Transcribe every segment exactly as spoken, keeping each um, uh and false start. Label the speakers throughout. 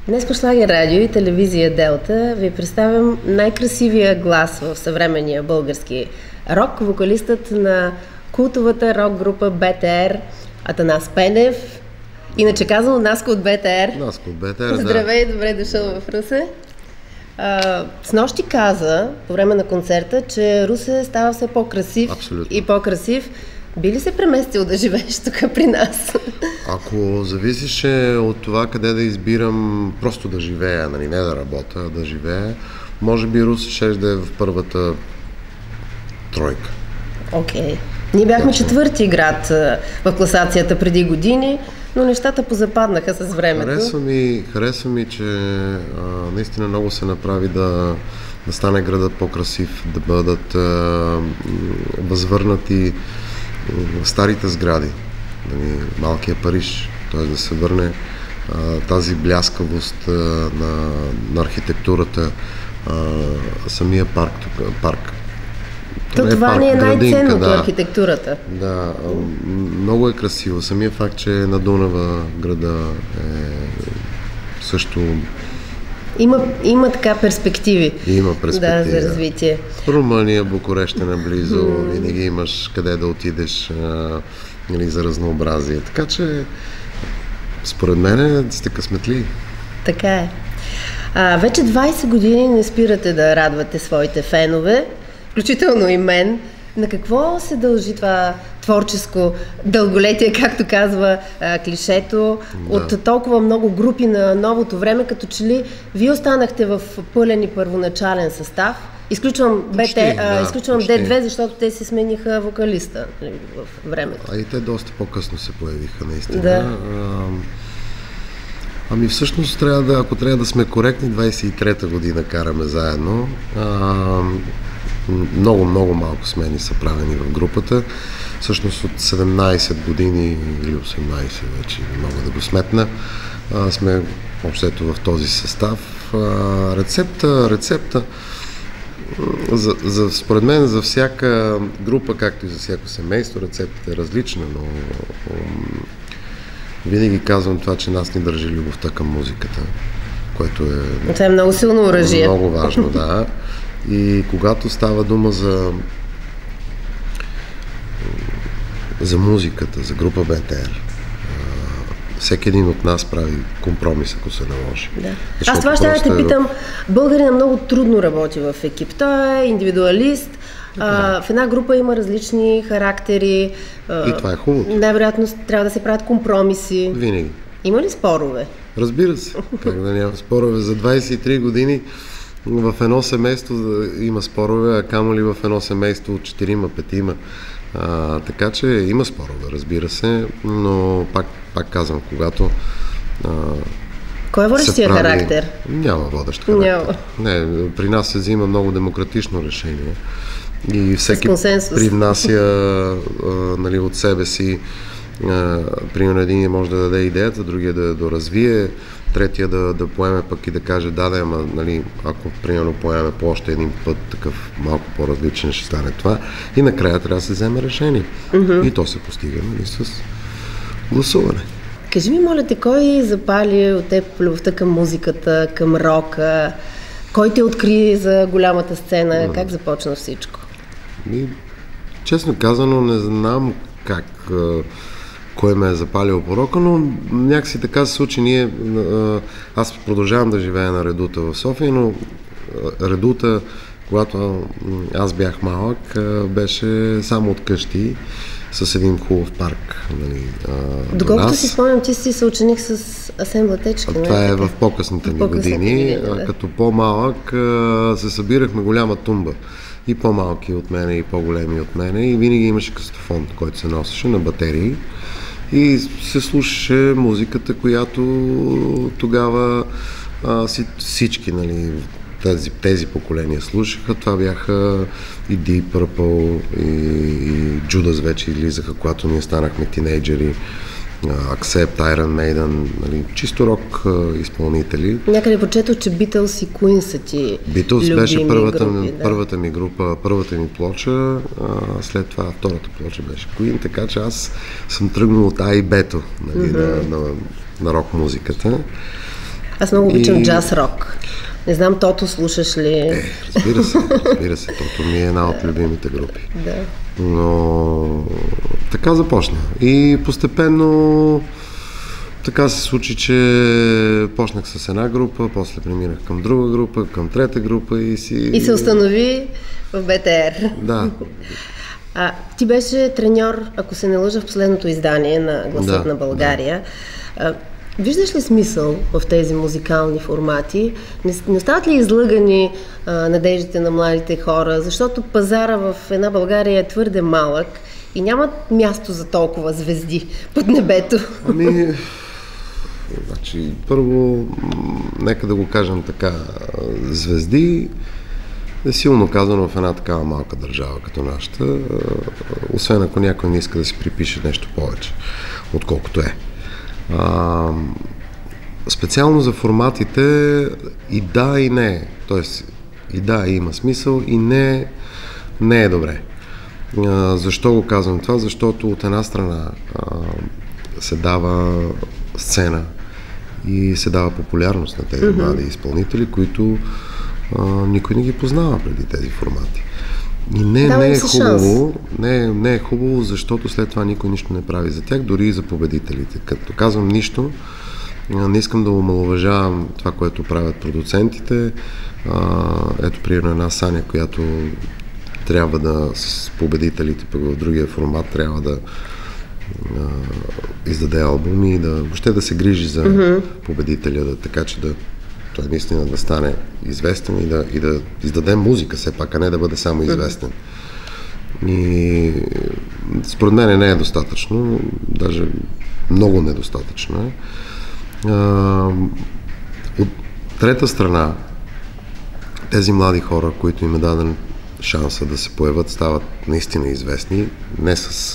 Speaker 1: Днес по Шлагер радио и телевизия Делта ви представям най-красивия глас в съвременния български рок, вокалистът на култовата рок група БТР Атанас Пенев. Иначе казано Наско от БТР.
Speaker 2: Наско от БТР,
Speaker 1: Здравей,
Speaker 2: да.
Speaker 1: добре дошъл в Русе. А, снощи каза, по време на концерта, че Русе става все по-красив.
Speaker 2: Абсолютно.
Speaker 1: И по-красив. Би ли се преместил да живееш тук при нас?
Speaker 2: Ако зависеше от това къде да избирам просто да живея, нали, не да работя, а да живея, може би Русе ще да е в първата тройка.
Speaker 1: Окей. Okay. Ние бяхме
Speaker 2: Точно.
Speaker 1: четвърти град в класацията преди години, но нещата позападнаха с времето.
Speaker 2: Харесва ми, харесва ми че а, наистина много се направи да, да стане градът по-красив, да бъдат а, възвърнати старите сгради, нали, малкия Париж, т.е. да се върне а, тази бляскавост а, на, на архитектурата, а, самия парк тук, парк.
Speaker 1: То, това
Speaker 2: парк,
Speaker 1: ни е най-ценното,
Speaker 2: да,
Speaker 1: архитектурата.
Speaker 2: Да, много е красиво. Самия факт, че на Дунава града е също...
Speaker 1: Има, има така перспективи.
Speaker 2: Има перспективи.
Speaker 1: Да, за развитие.
Speaker 2: Румъния, Букурещ е наблизо, mm. винаги имаш къде да отидеш а, нали, за разнообразие. Така че, според мен, сте късметли.
Speaker 1: Така е. А, вече двайсет години не спирате да радвате своите фенове, включително и мен. На какво се дължи това творческо дълголетие, както казва а, клишето, да. От толкова много групи на новото време, като че ли вие останахте в пълен и първоначален състав? Изключвам,
Speaker 2: почти,
Speaker 1: БТ, а,
Speaker 2: да,
Speaker 1: изключвам
Speaker 2: почти.
Speaker 1: Д две, защото те си смениха вокалиста в времето.
Speaker 2: А и те доста по-късно се появиха, наистина.
Speaker 1: Да.
Speaker 2: А, ами всъщност, трябва да, ако трябва да сме коректни, двайсет и трета година караме заедно. А, много, много малко смени са правени в групата. Всъщност от седемнайсет години или осемнайсет вече, мога да го сметна, а, сме общото в този състав. А, рецепта, рецепта за, за, според мен за всяка група, както и за всяко семейство, рецептата е различна, но винаги казвам това, че нас ни държи любовта към музиката, което е...
Speaker 1: Това е много силно оръжие.
Speaker 2: Много важно, да. И когато става дума за за музиката, за група БТР, всеки един от нас прави компромис, ако се наложи.
Speaker 1: Да. Аз това ще да те питам. Българина много трудно работи в екип. Той е индивидуалист. А, в една група има различни характери. А,
Speaker 2: и това е хубаво.
Speaker 1: Най-вероятно трябва да се правят компромиси.
Speaker 2: Винаги.
Speaker 1: Има ли спорове?
Speaker 2: Разбира се. Как да няма спорове? За двайсет и три години в едно семейство има спорове, а камо ли в едно семейство от четирима, петима. А, така че има спорове, разбира се, но пак, пак казвам, когато а,
Speaker 1: кой е водещия прави... характер?
Speaker 2: Няма водещ характер.
Speaker 1: Няма.
Speaker 2: Не, при нас се взима много демократично решение и всеки привнася а, нали, от себе си. Uh, примерно един може да даде идеята, другия да доразвие, третия да, да поеме пък и да каже да, да, ама нали, ако примерно поеме по още един път такъв малко по-различен ще стане това и накрая трябва да се вземе решение. Mm-hmm. И то се постига нали, с гласуване.
Speaker 1: Кажи ми, моля те, кой запали от теб любовта към музиката, към рока, кой те откри за голямата сцена, mm-hmm. как започна всичко?
Speaker 2: И, честно казано не знам как кой ме е запалил по рока, но някакси така се случи. Ние, аз продължавам да живея на Редута в София, но Редута, когато аз бях малък, беше само от къщи с един хубав парк. Нали,
Speaker 1: доколкото си спомням, ти си съученик с Асен Блатечки.
Speaker 2: Това е в по-късните ми години. години да. Като по-малък се събирахме голяма тумба. И по-малки от мене, и по-големи от мене. И винаги имаше кастофон, който се носеше на батерии. И се слушаше музиката, която тогава а, всички, нали, тези, тези поколения слушаха. Това бяха и Deep Purple, и, и Judas вече излизаха, когато ние станахме тинейджери. Accept, Iron Maiden, нали, чисто рок а, изпълнители.
Speaker 1: Някъде прочетох, че Beatles и Queen са ти
Speaker 2: Beatles беше първата,
Speaker 1: групи,
Speaker 2: ми,
Speaker 1: да. първата
Speaker 2: ми група, първата ми плоча, а, след това втората плоча беше Queen, така че аз съм тръгнал от А и Б-то, нали, mm-hmm. на, на, на рок музиката.
Speaker 1: Аз много обичам и... джаз-рок. Не знам, Тото слушаш ли?
Speaker 2: Е, разбира се, разбира се. Тото ми е една от любимите групи.
Speaker 1: Да.
Speaker 2: Но така започна. И постепенно така се случи, че почнах с една група, после преминах към друга група, към трета група и си...
Speaker 1: И се установи в Б Т Р.
Speaker 2: Да.
Speaker 1: А, ти беше треньор, ако се не лъжа, в последното издание на Гласът
Speaker 2: да,
Speaker 1: на България.
Speaker 2: Да.
Speaker 1: А, виждаш ли смисъл в тези музикални формати? Не, не остават ли излъгани а, надеждите на младите хора? Защото пазара в една България е твърде малък и няма място за толкова звезди под небето.
Speaker 2: Ами, значи, първо, нека да го кажем така, звезди е силно казано в една такава малка държава като нашата, освен ако някой не иска да си припише нещо повече, отколкото е. А, специално за форматите и да, и не. Тоест, и да, има смисъл, и не, не е добре. А, защо го казвам това? Защото от една страна а, се дава сцена и се дава популярност на тези mm-hmm. млади изпълнители, които а, никой не ги познава преди тези формати. И не, не е хубаво, не, не е хубаво, защото след това никой нищо не прави за тях, дори и за победителите. Като казвам нищо, не искам да омаловажавам това, което правят продуцентите. А, ето, примерно една Саня, която трябва да с победителите, пък в другия формат трябва да а, издаде албуми и да въобще да се грижи за mm-hmm. победителя, да, така че да той наистина да стане известен и да, и да издаде музика все пак, а не да бъде само известен. И според мен не е достатъчно, даже много недостатъчно е. А, от трета страна, тези млади хора, които им е даден шанса да се появят, стават наистина известни, не с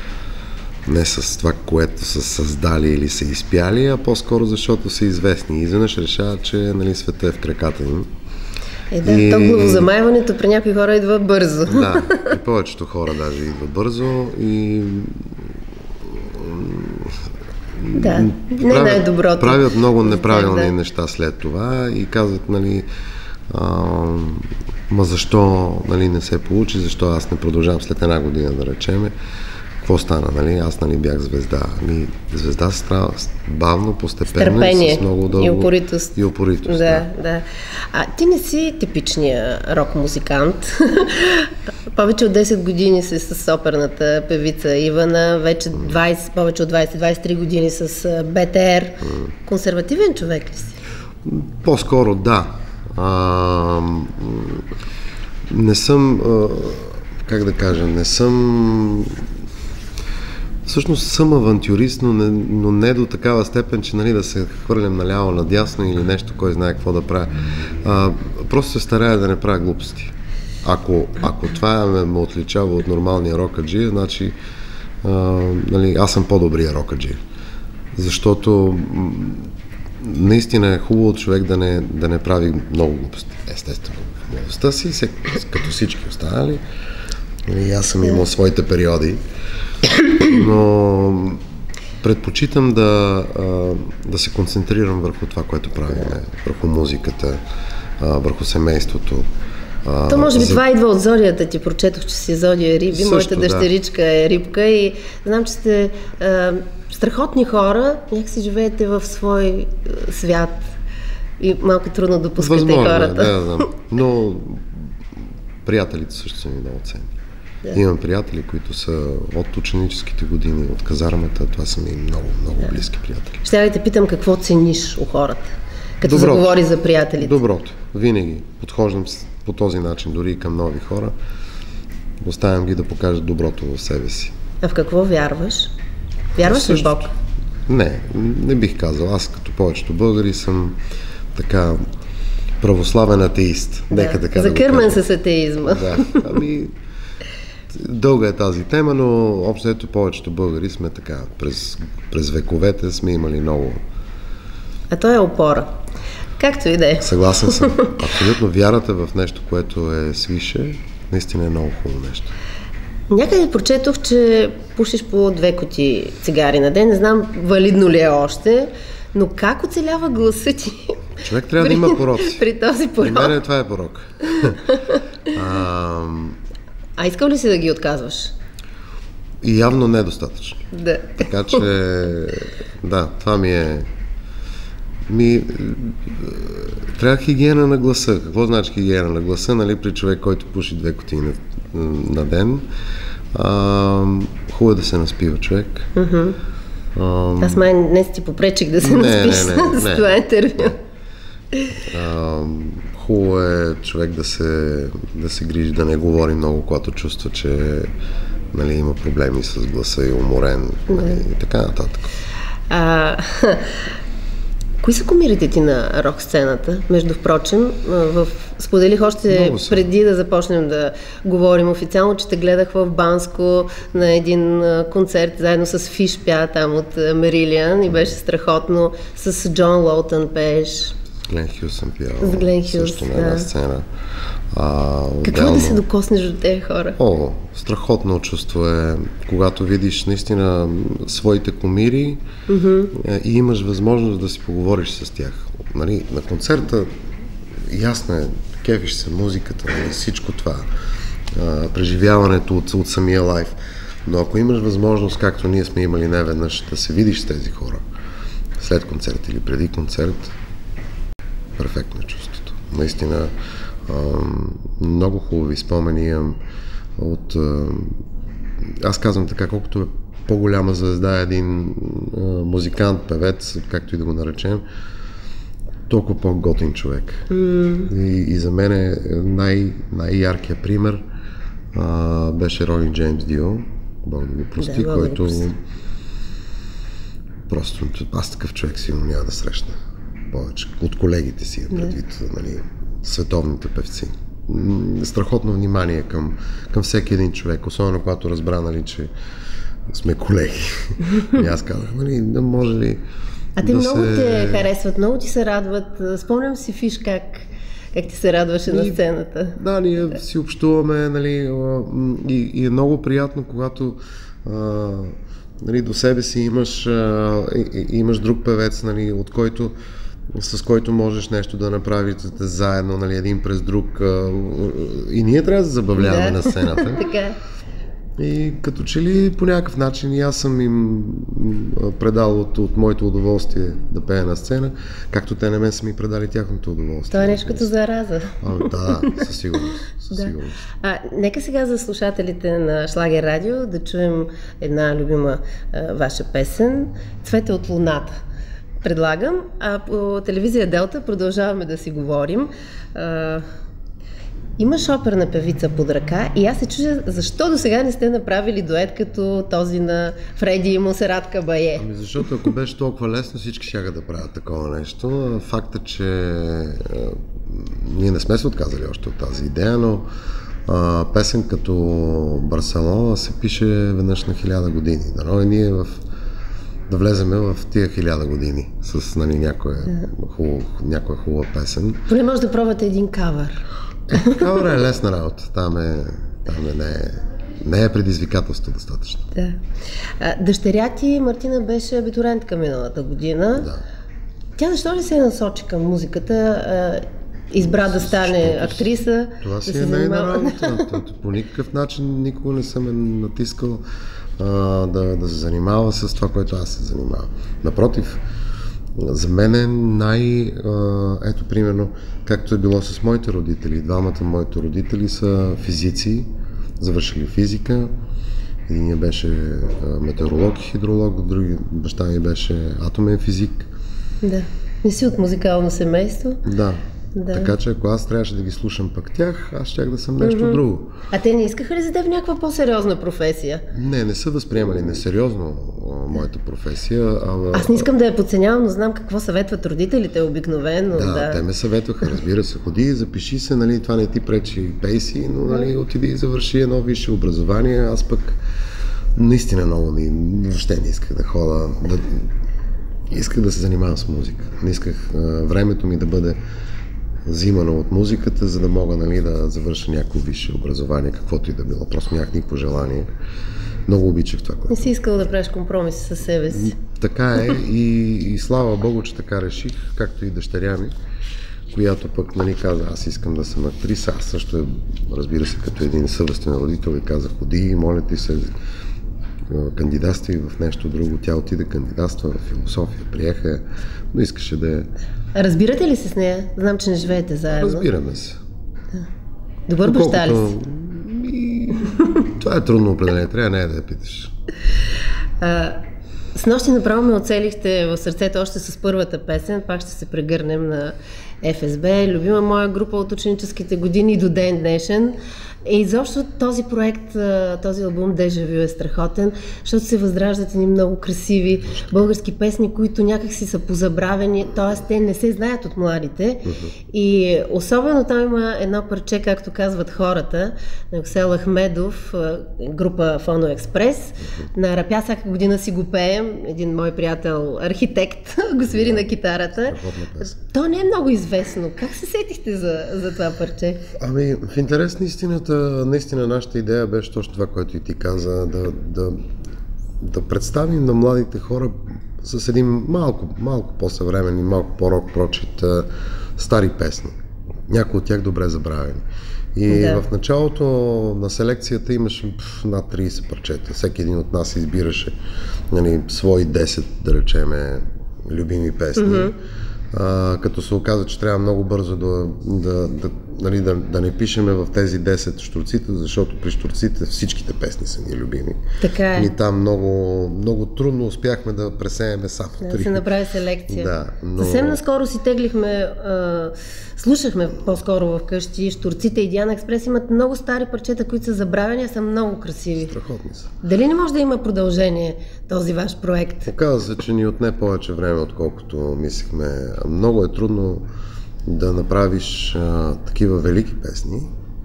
Speaker 2: не с това, което са създали или са изпяли, а по-скоро защото са известни. И изведнъж решават, че нали, света е в краката им.
Speaker 1: Е, да, и... то главозамайването при някои хора идва бързо.
Speaker 2: Да, и повечето хора даже идва бързо и...
Speaker 1: Да, не правят, най-доброто.
Speaker 2: Правят много неправилни
Speaker 1: да.
Speaker 2: неща след това и казват, нали, а, ма защо нали, не се получи, защо аз не продължавам след една година, да речеме. Какво стана, нали? Аз нали бях звезда. Ами, звезда се става бавно, постепенно и с много дълго...
Speaker 1: и упоритост.
Speaker 2: И упоритост,
Speaker 1: да, да. да. А ти не си типичния рок-музикант. Повече от десет години си с оперната певица Ивана, вече двайсет, повече от двайсет двайсет и три години с Б Т Р. Консервативен човек ли си?
Speaker 2: По-скоро да. А, не съм... А, как да кажа, не съм... Всъщност съм авантюрист, но не, но не до такава степен, че нали, да се хвърлям наляво, надясно или нещо, кой знае какво да правя. А, просто се старая да не правя глупости. Ако, ако това ме, ме отличава от нормалния рокаджи, значи а, нали, аз съм по-добрия рокаджи. Защото м- наистина е хубаво човек да не, да не прави много глупости. Естествено, в младостта си, се, като всички останали. И аз съм имал своите периоди, но предпочитам да, да се концентрирам върху това, което правим, върху музиката, върху семейството.
Speaker 1: То може би за... това идва от зодията ти. Прочетох, че си зодия Риби. Също, моята дъщеричка да. е Рибка и знам, че сте а, страхотни хора, някак си живеете в свой свят и малко трудно допускате
Speaker 2: Възможно,
Speaker 1: хората.
Speaker 2: Да, да, да. Но приятелите също са ми много ценни. Да. Имам приятели, които са от ученическите години, от казармата, това са ми много, много да. близки приятели.
Speaker 1: Ще да те питам какво цениш у хората, като
Speaker 2: Доброто.
Speaker 1: заговори за приятелите.
Speaker 2: Доброто. Винаги подхождам по този начин, дори и към нови хора. Оставям ги да покажат доброто в себе си.
Speaker 1: А в какво вярваш? Вярваш ли в Бог?
Speaker 2: Не, не бих казал. Аз като повечето българи съм така православен атеист.
Speaker 1: Да. Нека така закърмен да с атеизма.
Speaker 2: Да, ами... Дълга е тази тема, но общо ето повечето българи сме така. През, през вековете сме имали много.
Speaker 1: А то е опора. Както и да е.
Speaker 2: Съгласен съм. Абсолютно вярата в нещо, което е свише, наистина е много хубаво нещо.
Speaker 1: Някъде прочетох, че пушиш по две кутии цигари на ден. Не знам валидно ли е още. Но как оцелява гласа ти?
Speaker 2: Човек трябва да има пороци.
Speaker 1: При този порок.
Speaker 2: При мен това е порок. а,
Speaker 1: а искал ли си да ги отказваш?
Speaker 2: И явно недостатъчно.
Speaker 1: Да.
Speaker 2: Така че, да, това ми е... Ми, трябва хигиена на гласа. Какво значи хигиена на гласа, нали, при човек, който пуши две кутии на, на ден? А, хубаво е да се наспива човек.
Speaker 1: Uh-huh. А, Аз май днес ти попречих да се не, наспиш не, не, с не, това интервю.
Speaker 2: А, хубаво е човек да се, да се грижи, да не говори много, когато чувства, че, нали, има проблеми с гласа и уморен, нали, uh-huh. и така нататък.
Speaker 1: А... Кои са кумирите ти на рок сцената? Между впрочем, в... споделих още преди да започнем да говорим официално, че те гледах в Банско на един концерт, заедно с Фиш пя там от Мерилиан и беше страхотно. С Джон Лоутън пееш.
Speaker 2: С Глен Хюс съм пял.
Speaker 1: С Глен Хюс,
Speaker 2: също на една
Speaker 1: да.
Speaker 2: сцена. А,
Speaker 1: Какво
Speaker 2: отделно...
Speaker 1: е да се докоснеш до тези хора?
Speaker 2: О, страхотно чувство е, когато видиш наистина своите кумири mm-hmm. и имаш възможност да си поговориш с тях. Нали, на концерта ясно е, кефиш се музиката, нали, всичко това, а, преживяването от, от самия лайф. Но ако имаш възможност, както ние сме имали неведнъж, да се видиш с тези хора след концерт или преди концерт, перфектно е чувството. Наистина Uh, много хубави спомени имам от... Uh, аз казвам така, колкото е по-голяма звезда един uh, музикант, певец, както и да го наречем, толкова по-готин човек. Mm. И, и за мен е най- най-яркият пример uh, беше Рони Джеймс Дио, Бог да го прости, да, който да просто аз такъв човек сигурно няма да срещна повече от колегите си, предвид, yeah. нали, световните певци. Страхотно внимание към, към всеки един човек, особено когато разбра, нали, че сме колеги. И аз казах, нали, да може ли
Speaker 1: А те
Speaker 2: да
Speaker 1: много
Speaker 2: се...
Speaker 1: те харесват, много ти се радват. Спомням си, Фиш, как, как ти се радваше и, на сцената.
Speaker 2: Да, ние да. си общуваме, нали, и, и е много приятно, когато а, нали, до себе си имаш, а, и, имаш друг певец, нали, от който с който можеш нещо да направите заедно, нали, един през друг. И ние трябва да се забавляваме да. на сцената.
Speaker 1: Така.
Speaker 2: И като че ли по някакъв начин и аз съм им предал от, от моето удоволствие да пея на сцена, както те на мен са ми предали тяхното удоволствие.
Speaker 1: Това е нещо като зараза.
Speaker 2: А, да, със сигурност. Със
Speaker 1: да.
Speaker 2: сигурност.
Speaker 1: А, нека сега за слушателите на Шлагер Радио да чуем една любима а, ваша песен "Цвете от луната". Предлагам, а по телевизия Делта продължаваме да си говорим. А, имаш оперна певица под ръка и аз се чудя защо до сега не сте направили дует като този на Фреди и Монсерат Кабае.
Speaker 2: Ами защото ако беше толкова лесно, всички щяха да правят такова нещо. Факта, че а, ние не сме се отказали още от тази идея, но а, песен като Барселона се пише веднъж на хиляда години. Дано и ние в да влеземе в тия хиляда години с, нали, някоя, хубав, някоя хубава песен.
Speaker 1: Поне може да пробвате един кавър.
Speaker 2: Е, кавър е лесна работа. Там е, там е, не, е, не е предизвикателство достатъчно.
Speaker 1: Да. А, дъщеря ти, Мартина, беше абитурентка миналата година. Да. Тя защо ли се насочи към музиката? А, избра да стане актриса?
Speaker 2: Това си
Speaker 1: да
Speaker 2: е нейна работа. По никакъв начин никога не съм е натискал Uh, да, да се занимава с това, което аз се занимавам. Напротив, за мен е най... Uh, ето, примерно, както е било с моите родители. Двамата моите родители са физици, завършили физика. Единият беше uh, метеоролог и хидролог, други баща ми беше атомен физик.
Speaker 1: Да. Не си от музикално семейство?
Speaker 2: Да.
Speaker 1: Да.
Speaker 2: Така че ако аз трябваше да ги слушам пък тях, аз щях да съм нещо mm-hmm. друго.
Speaker 1: А те не искаха ли за теб някаква по-сериозна професия?
Speaker 2: Не, не са възприемали несериозно а, моята професия. А,
Speaker 1: аз не искам да я подценявам, но знам какво съветват родителите обикновено.
Speaker 2: Да,
Speaker 1: да.
Speaker 2: те ме съветваха, разбира се. Ходи, запиши се, нали, това не ти пречи, пей си, но, нали, отиди и завърши едно висше образование. Аз пък наистина много не, въобще не исках да хода. Да, исках да се занимавам с музика. Не исках а, времето ми да бъде взимано от музиката, за да мога, нали, да завърша някакво висше образование, каквото и да било. Просто нямах никакво желание. Много обичах това, което.
Speaker 1: Не си искал да правиш компромиси със себе си?
Speaker 2: така е и, и слава Богу, че така реших, както и дъщеря ми, която пък, нали, каза, аз искам да съм актриса. Аз също, разбира се, като един съвестен родител и каза, ходи, моля ти се, кандидатствай в нещо друго. Тя отиде кандидатства в философия, приеха, но искаше да е...
Speaker 1: Разбирате ли се с нея? Знам, че не живеете заедно.
Speaker 2: Разбираме се.
Speaker 1: Добър баща ли си?
Speaker 2: И... Това е трудно определение, трябва не е да я питаш.
Speaker 1: А, с нощи направо ме оцелихте в сърцето още с първата песен, пак ще се прегърнем на Еф Ес Би, любима моя група от ученическите години до ден днешен. И изобщо този проект, този албум Дежа Вю е страхотен, защото се възраждат едни много красиви български песни, които някакси са позабравени, т.е. те не се знаят от младите. Uh-huh. И особено там има едно парче, както казват хората, на Юксел Ахмедов, група Фоно Експрес. Uh-huh. На Рапя всяка година си го пеем, един мой приятел, архитект, го свири yeah. на китарата. То не е много известно. Как се сетихте за, за това парче?
Speaker 2: Ами, в интерес на истината, наистина нашата идея беше точно това, което и ти каза, да, да, да представим на младите хора с един малко, малко по-съвременен и малко по-рок прочит стари песни. Някои от тях добре забравени. И да. В началото на селекцията имаше пф, над трийсет парчета. Всеки един от нас избираше, нали, свои десет, да речеме, любими песни. Mm-hmm. А, като се оказа, че трябва много бързо да, да, да, нали, да, да не пишеме в тези десет щурците, защото при щурците всичките песни са ни любими.
Speaker 1: Така е.
Speaker 2: И там много, много трудно успяхме да пресееме само три.
Speaker 1: Да се направи селекция.
Speaker 2: Да, но...
Speaker 1: Съвсем наскоро си теглихме, а, слушахме по-скоро вкъщи щурците и Диана Експрес имат много стари парчета, които са забравени, а са много красиви.
Speaker 2: Страхотни са.
Speaker 1: Дали не може да има продължение този ваш проект?
Speaker 2: Оказва се, че ни отне повече време, отколкото мислихме. Много е трудно да направиш а, такива велики песни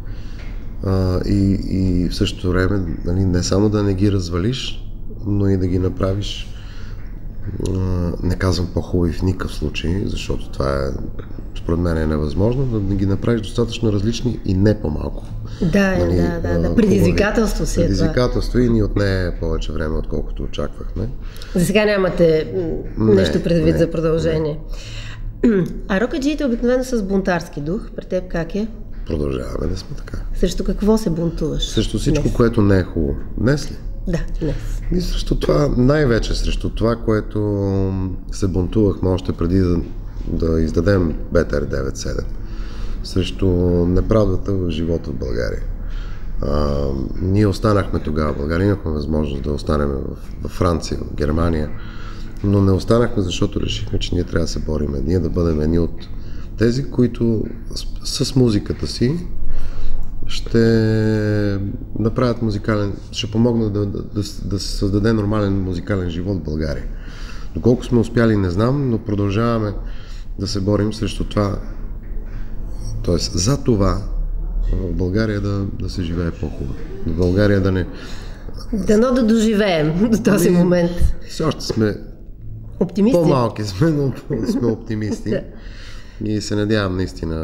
Speaker 2: а, и, и в същото време, нали, не само да не ги развалиш, но и да ги направиш, а, не казвам по-хубави в никакъв случай, защото това е, според мен е невъзможно, да ги направиш достатъчно различни и не по-малко.
Speaker 1: Да, нали, да, да, да. Предизвикателство си е това.
Speaker 2: Предизвикателство и ни отне повече време, отколкото очаквахме.
Speaker 1: За сега нямате нещо предвид
Speaker 2: не,
Speaker 1: за продължение. Не. А рокаджиите обикновено с бунтарски дух. При теб как е?
Speaker 2: Продължаваме да сме така.
Speaker 1: Срещу какво се бунтуваш?
Speaker 2: Срещу всичко, днес? Което не е хубаво. Днес ли?
Speaker 1: Да, днес.
Speaker 2: И срещу това, най-вече срещу това, което се бунтувахме още преди да, да издадем Б Т Р деветдесет и седем. Срещу неправдата в живота в България. А, ние останахме тогава в България, имахме възможност да останем в, в Франция, в Германия, но не останахме, защото решихме, че ние трябва да се бориме. Ние да бъдем едни от тези, които с, с музиката си ще направят музикален, ще помогнат да, да, да, да се създаде нормален музикален живот в България. Доколко сме успяли, не знам, но продължаваме да се борим срещу това, т.е. за това в България да, да се живее по-хубаво. В България да не...
Speaker 1: Дано да доживеем до този ами, момент.
Speaker 2: Все още сме
Speaker 1: оптимисти.
Speaker 2: По-малки сме, но сме оптимисти. И се надявам наистина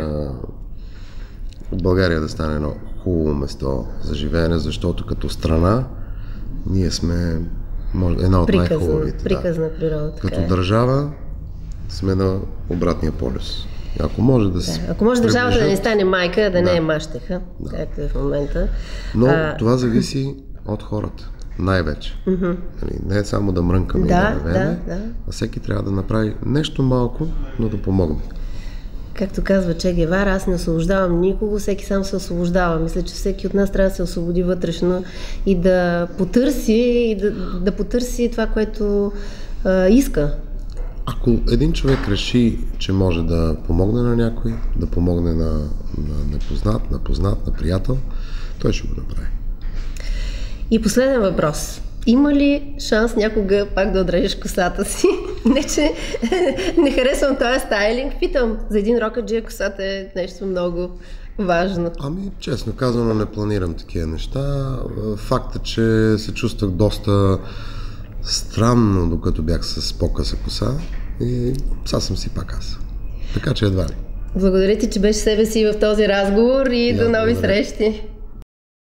Speaker 2: в България да стане едно хубаво место за живеене, защото като страна ние сме една от
Speaker 1: приказна,
Speaker 2: най-хубавите.
Speaker 1: Приказна
Speaker 2: да.
Speaker 1: природа.
Speaker 2: Като е. Държава сме на обратния полюс. Ако може да се.
Speaker 1: Да, ако може
Speaker 2: приближат...
Speaker 1: държавата да не стане майка, да, да. не е мащеха,
Speaker 2: да.
Speaker 1: както е в момента.
Speaker 2: Но
Speaker 1: а... това
Speaker 2: зависи от хората. Най-вече.
Speaker 1: Mm-hmm.
Speaker 2: Не е само да мрънкаме
Speaker 1: да,
Speaker 2: и да ревеме,
Speaker 1: да, да.
Speaker 2: а всеки трябва да направи нещо малко, но да помогне.
Speaker 1: Както казва Че Гевара, аз не освобождавам никого, всеки сам се освобождава. Мисля, че всеки от нас трябва да се освободи вътрешно и да потърси, и да, да потърси това, което а, иска.
Speaker 2: Ако един човек реши, че може да помогне на някой, да помогне на, на непознат, на познат, на приятел, той ще го направи.
Speaker 1: И последен въпрос. Има ли шанс някога пак да отрежеш косата си? Не, че не харесвам този стайлинг. Питам, за един рокаджия косата е нещо много важно.
Speaker 2: Ами, честно казано, не планирам такива неща. Факт е, че се чувствах доста странно, докато бях с по-къса коса и сега съм си пак аз. Така че едва ли.
Speaker 1: Благодаря ти, че беше себе си в този разговор и, и до нови
Speaker 2: благодаря.
Speaker 1: срещи.